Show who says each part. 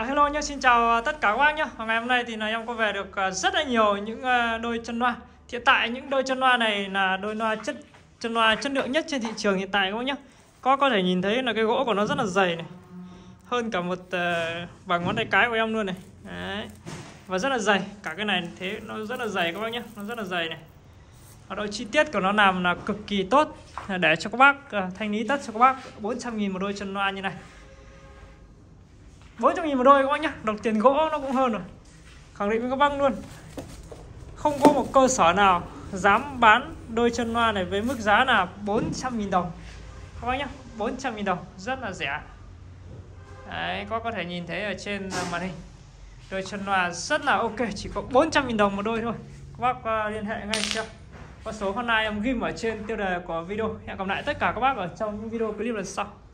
Speaker 1: Hello nhé, xin chào tất cả các bác nhé. Ngày hôm nay thì là em có về được rất là nhiều những đôi chân loa. Hiện tại những đôi chân loa này là đôi chân loa chất lượng nhất trên thị trường hiện tại các bác nhé. Có thể nhìn thấy là cái gỗ của nó rất là dày này, hơn cả một bằng ngón tay cái của em luôn này. Đấy. Và rất là dày, cả cái này thế nó rất là dày các bác nhé, nó rất là dày này. Và độ chi tiết của nó làm là cực kỳ tốt, để cho các bác thanh lý tất cho các bác 400.000 một đôi chân loa như này. 400.000 một đôi các bác nhá, đồng tiền gỗ nó cũng hơn rồi. Khẳng định với các bác luôn, không có một cơ sở nào dám bán đôi chân loa này với mức giá là 400.000 đồng các bác nhá, 400.000 đồng, rất là rẻ. Đấy, có thể nhìn thấy ở trên màn hình, đôi chân loa rất là ok, chỉ có 400.000 đồng một đôi thôi. Các bác liên hệ ngay cho qua số hotline em ghim ở trên tiêu đề của video. Hẹn gặp lại tất cả các bác ở trong những video clip lần sau.